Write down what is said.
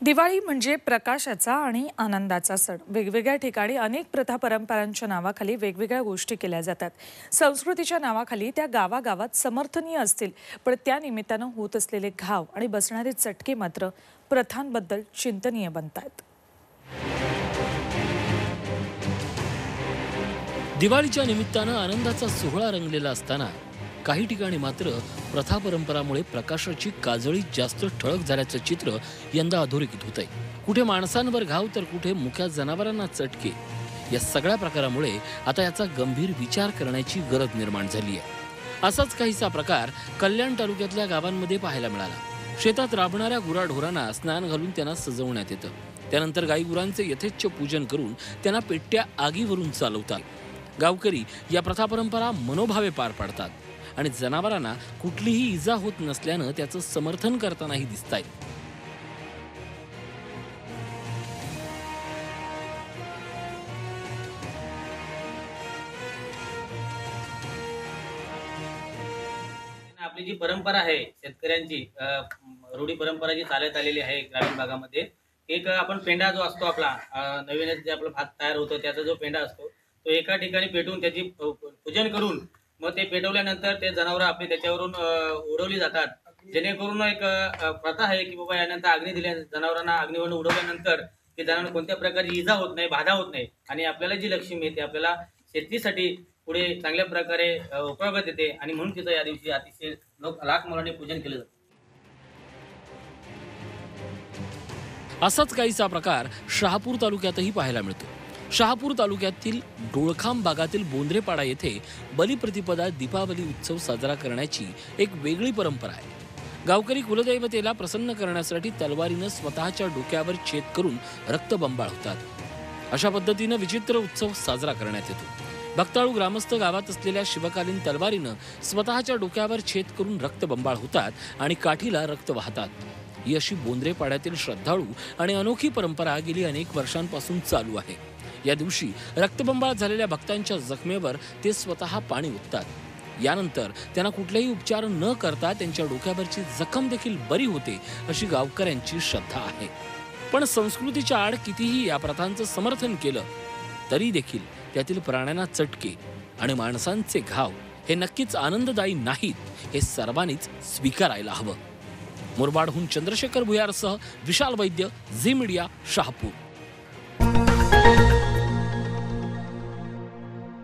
दिवाळी म्हणजे प्रकाशाचा आणि आनंदाचा सण। वेगवेगळ्या ठिकाणी अनेक प्रथा परंपरांच्या नावाखाली वेगवेगळ्या गोष्टी केल्या जातात। संस्कृतीच्या नावाखाली त्या गावागावात समर्थनीय असतील, पण त्या निमित्तानं होत असलेले घाव आणि बसणारे चटके मात्र प्रथांबद्दल चिंतनीय बनतात। दिवाळीच्या निमित्तानं आनंदाचा सोहळा रंगलेला असताना काही ठिकाणी मात्र प्रथा परंपरामुळे प्रकाशाची काजळी जास्त ठळक झाल्याचं चित्र यंदा अधोरेखित होतंय। कुठे माणसांवर घाव तर कुठे मुक्या जनावरांना चटके। या सगळ्या प्रकारामुळे आता याचा गंभीर विचार करण्याची गरज निर्माण झाली आहे। असाच काहीसा प्रकार कल्याण तालुक्यातल्या गावांमध्ये पाहायला मिळाला। शेतात राबणाऱ्या गुराढोरांना स्नान घालून त्यांना सजवण्यात येतं। त्यानंतर गाई गुरांचे यथेच्छ पूजन करून त्यांना पेट्या आगीवरून चालवतात। गावकरी या प्रथा परंपरा मनोभावे पार पाडतात आणि जनावरांना कुठलीही इजा होत नसल्यानं त्याचं समर्थन करतानाही दिसतायत। आपली जी परंपरा आहे शेतकऱ्यांची रूढी परंपरा जी चालत आलेली आहे ग्रामीण भागामध्ये, एक आपण पेंडा जो असतो आपला नवीनच जे आपलं भात तयार होतो त्याचा जो पेंडा असतो तो एका ठिकाणी पेटवून त्याची पूजन करून मग ते पेटवल्यानंतर ते जनावरं आपली त्याच्यावरून उडवली जातात। जेणेकरून एक प्रथा आहे की बाबा यानंतर अग्नी दिल्या जनावरांना अग्नीवरून उडवल्यानंतर ते जनावरांना कोणत्या प्रकारची इजा होत नाही, बाधा होत नाही आणि आपल्याला जी लक्ष्मी येते आपल्याला शेतीसाठी पुढे चांगल्या प्रकारे उपयोगात येते आणि म्हणून तिचं या दिवशी अतिशय लाख मोलाने पूजन केलं जातं। असाच काहीसा प्रकार शहापूर तालुक्यातही पाहायला मिळतो। शहापूर तालुक्यातील डोळखाम भागातील बोंद्रेपाडा येथे बलिप्रतिपदा दीपावली उत्सव साजरा करण्याची एक वेगळी परंपरा आहे। गावकरी कुलदैवतेला प्रसन्न करण्यासाठी तलवारीनं स्वतःच्या डोक्यावर छेद करून रक्तबंबाळ होतात। अशा पद्धतीनं विचित्र उत्सव साजरा करण्यात येतो। भक्ताळू ग्रामस्थ गावात असलेल्या शिवकालीन तलवारीनं स्वतःच्या डोक्यावर छेद करून रक्तबंबाळ होतात आणि काठीला रक्त वाहतात। ही अशी बोंद्रेपाड्यातील श्रद्धाळू आणि अनोखी परंपरा गेली अनेक वर्षांपासून चालू आहे। या दिवशी रक्तबंबाळ झालेल्या भक्तांच्या जखमेवर ते स्वतः पाणी ओततात। यानंतर त्यांना कुठलेही उपचार न करता त्यांच्या डोक्यावरची जखम देखील बरी होते अशी गावकऱ्यांची श्रद्धा आहे। पण संस्कृतीच्या आड कितीही या प्रथांचं समर्थन केलं तरी देखील त्यातील प्राण्यांना चटके आणि माणसांचे घाव हे नक्कीच आनंददायी नाहीत हे सर्वांनीच स्वीकारायला हवं। मुरबाडहून चंद्रशेखर भुयारसह विशाल वैद्य, झी मीडिया, शहापूर।